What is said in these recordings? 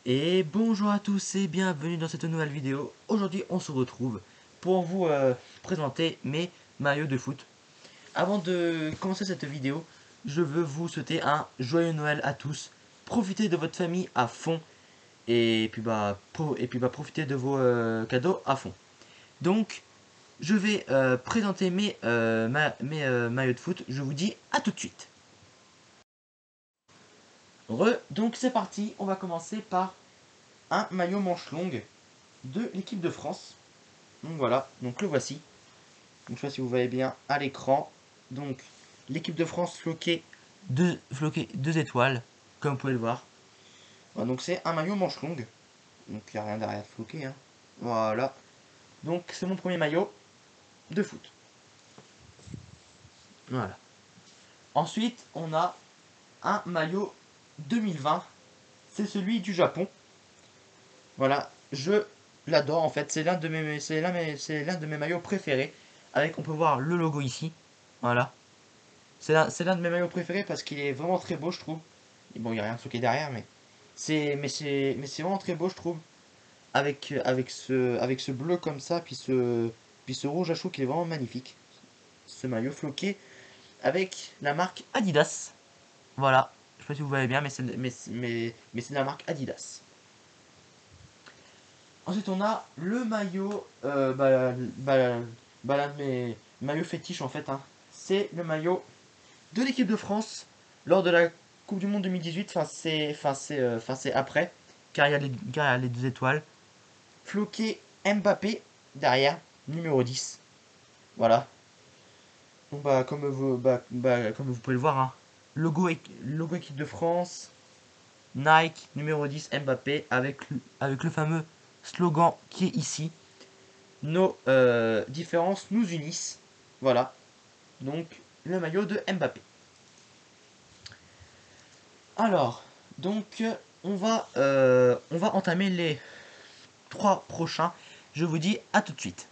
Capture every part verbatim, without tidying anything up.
Et bonjour à tous et bienvenue dans cette nouvelle vidéo. Aujourd'hui on se retrouve pour vous euh, présenter mes maillots de foot. Avant de commencer cette vidéo, je veux vous souhaiter un joyeux Noël à tous. Profitez de votre famille à fond et puis bah, pro et puis bah profitez de vos euh, cadeaux à fond. Donc je vais euh, présenter mes, euh, ma, mes euh, maillots de foot. Je vous dis à tout de suite. Re, donc c'est parti, on va commencer par un maillot manche longue de l'équipe de France. Donc voilà, donc le voici. Donc je sais pas si vous voyez bien à l'écran. Donc l'équipe de France floquée deux, floqué deux étoiles, comme vous pouvez le voir. Voilà, donc c'est un maillot manche longue. Donc il n'y a rien derrière de floqué. Hein. Voilà. Donc c'est mon premier maillot de foot. Voilà. Ensuite, on a un maillot deux mille vingt. C'est celui du Japon. Voilà, je l'adore en fait. C'est l'un de mes, c'est l'un, c'est l'un de mes maillots préférés. Avec, on peut voir le logo ici. Voilà. C'est l'un, c'est l'un de mes maillots préférés parce qu'il est vraiment très beau, je trouve. Et bon, il n'y a rien de floqué derrière, mais c'est, mais c'est, mais c'est vraiment très beau, je trouve. Avec, avec ce, avec ce bleu comme ça, puis ce, puis ce rouge, je trouve qu'il est vraiment magnifique. Ce maillot floqué avec la marque Adidas. Voilà. Je sais pas si vous voyez bien, mais c'est, mais, mais, mais c'est la marque Adidas. Ensuite, on a le maillot, euh, bah, bah, bah, l'un de mes maillots fétiches en fait. Hein. C'est le maillot de l'équipe de France lors de la Coupe du Monde deux mille dix-huit. Enfin, c'est, enfin, c'est, euh, enfin, c'est après, car il y a les, car il y a les deux étoiles. Floqué Mbappé derrière, numéro dix. Voilà. Donc, bah, comme vous, bah, bah, comme vous pouvez le voir, hein, logo, logo équipe de France, Nike, numéro dix, Mbappé, avec, avec le fameux slogan qui est ici. Nos euh, différences nous unissent. Voilà. Donc, le maillot de Mbappé. Alors, donc, on va, euh, on va entamer les trois prochains. Je vous dis à tout de suite.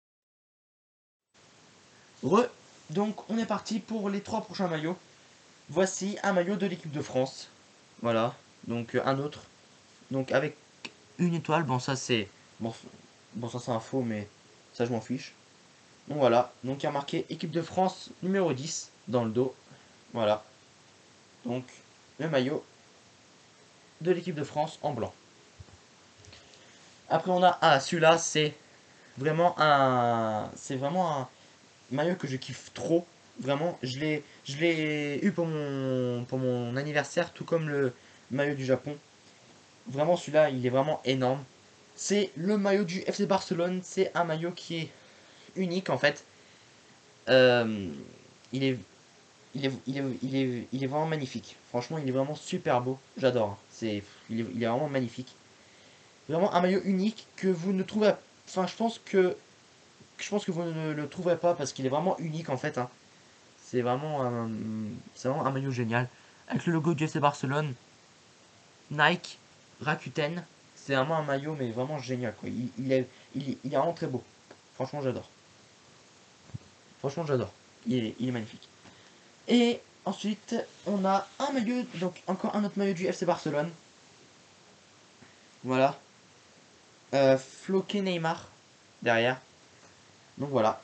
Re, donc, on est parti pour les trois prochains maillots. Voici un maillot de l'équipe de France. Voilà. Donc, un autre. Donc, avec une étoile. Bon, ça, c'est. Bon, bon ça, c'est un faux, mais ça, je m'en fiche. Donc, voilà. Donc, il y a marqué équipe de France numéro dix dans le dos. Voilà. Donc, le maillot de l'équipe de France en blanc. Après, on a. Ah, celui-là, c'est vraiment un. C'est vraiment un maillot que je kiffe trop. Vraiment, je l'ai, je l'ai eu pour mon, pour mon anniversaire, tout comme le maillot du Japon. Vraiment, celui-là, il est vraiment énorme. C'est le maillot du F C Barcelone. C'est un maillot qui est unique en fait. Euh, il, est, il, est, il, est, il, est, il est vraiment magnifique. Franchement, il est vraiment super beau. J'adore. C'est, il, est, il est vraiment magnifique. Vraiment un maillot unique que vous ne trouvez. Enfin, je pense que je pense que vous ne le trouverez pas parce qu'il est vraiment unique en fait. Hein. C'est vraiment un, c'est vraiment un maillot génial avec le logo du F C Barcelone, Nike, Rakuten. C'est vraiment un maillot mais vraiment génial quoi. Il, il est, il, est, il est vraiment très beau. Franchement, j'adore. Franchement, j'adore. Il est, il est magnifique. Et ensuite, on a un maillot, donc encore un autre maillot du F C Barcelone. Voilà. Euh, Floqué Neymar derrière. Donc voilà.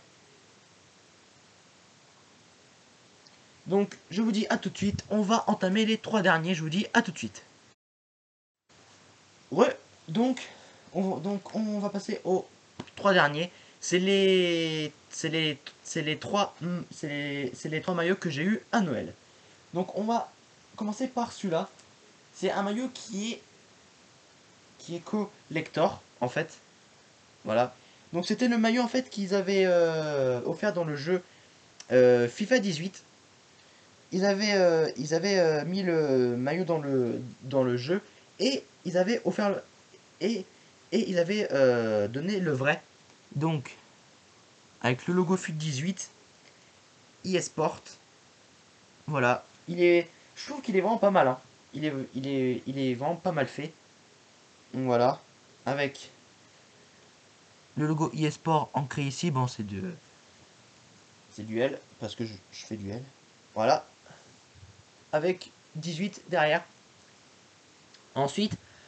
Donc je vous dis à tout de suite. On va entamer les trois derniers. Je vous dis à tout de suite. Ouais. Donc on, donc on va passer aux trois derniers. C'est les c'est les c'est les trois c'est les, c'est les trois maillots que j'ai eu à Noël. Donc on va commencer par celui-là. C'est un maillot qui est qui est collector en fait. Voilà. Donc c'était le maillot en fait qu'ils avaient euh, offert dans le jeu euh, FIFA dix-huit. Ils avaient, euh, ils avaient euh, mis le maillot dans le, dans le jeu et ils avaient offert le, et, et ils avaient euh, donné le vrai. Donc avec le logo F U T dix-huit, eSport. Voilà. Il est, je trouve qu'il est vraiment pas mal. Hein. Il est, il est, il est vraiment pas mal fait. Donc voilà. Avec le logo eSport ancré ici, bon c'est du c'est du L parce que je, je fais du L. Voilà. Avec dix-huit derrière. Ensuite,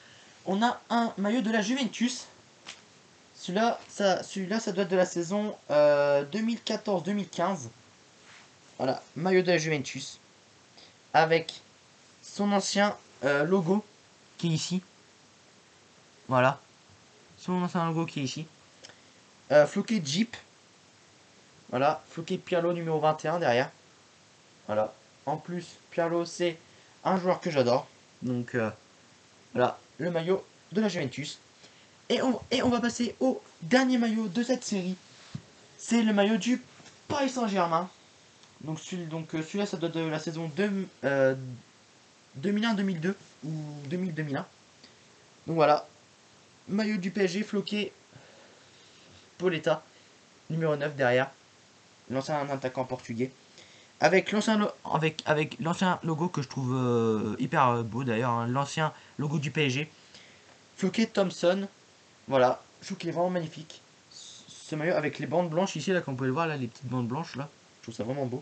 on a un maillot de la Juventus. Celui-là, ça, celui-là, ça doit être de la saison euh, deux mille quatorze deux mille quinze. Voilà, maillot de la Juventus. Avec son ancien euh, logo qui est ici. Voilà. Son ancien logo qui est ici. Euh, floqué Jeep. Voilà, floqué Pirlo numéro vingt et un derrière. Voilà. En plus, Pirlo, c'est un joueur que j'adore. Donc, euh, voilà, le maillot de la Juventus. Et on, et on va passer au dernier maillot de cette série. C'est le maillot du Paris Saint-Germain. Donc, celui, donc euh, celui-là, ça doit de la saison deux, euh, deux mille un deux mille deux ou deux mille deux mille un. Donc voilà, maillot du P S G floqué Pauletta, numéro neuf derrière, l'ancien attaquant portugais. Avec l'ancien avec, avec l'ancien logo que je trouve euh, hyper beau d'ailleurs, hein, l'ancien logo du P S G. Floqué Thompson, voilà, je trouve qu'il est vraiment magnifique. Ce maillot avec les bandes blanches ici, là, comme vous pouvez le voir, là, les petites bandes blanches là, je trouve ça vraiment beau.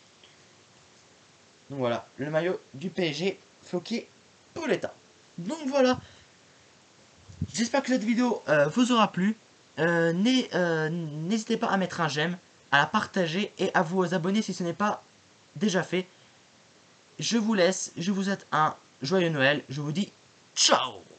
Donc voilà, le maillot du P S G floqué Pauletta. Donc voilà, j'espère que cette vidéo euh, vous aura plu. Euh, N'hésitez euh, pas à mettre un j'aime, à la partager et à vous abonner si ce n'est pas déjà fait. Je vous laisse, je vous souhaite un joyeux Noël, je vous dis ciao.